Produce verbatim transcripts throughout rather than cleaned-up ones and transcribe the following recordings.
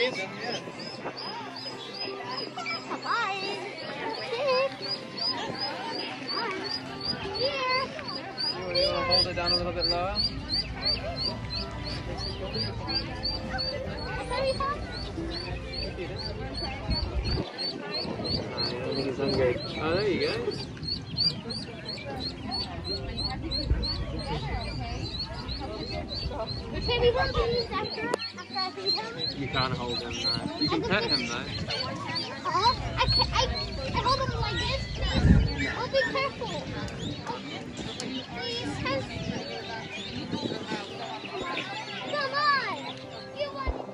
Hold it down a little bit lower. I think he's hungry. Oh, there you go. You can't hold him, no. You can pet him, though. Uh, I, can, I, I hold him like this. Oh, be careful. Please, help. Come on. You want...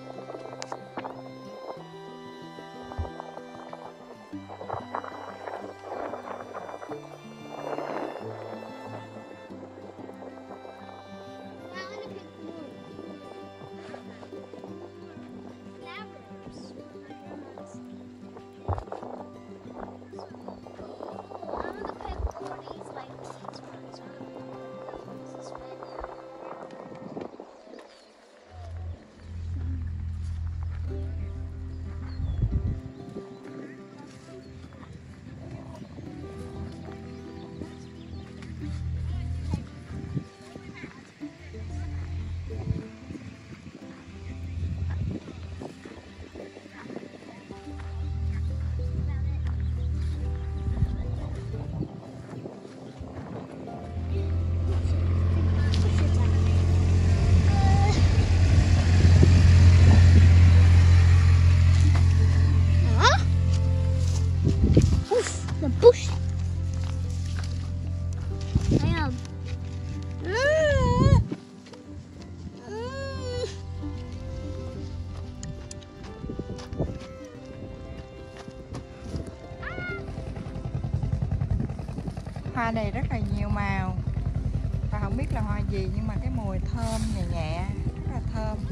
Bush. I am. Hoa này rất là nhiều màu và không biết là hoa gì nhưng mà cái mùi thơm nhẹ nhẹ rất là thơm.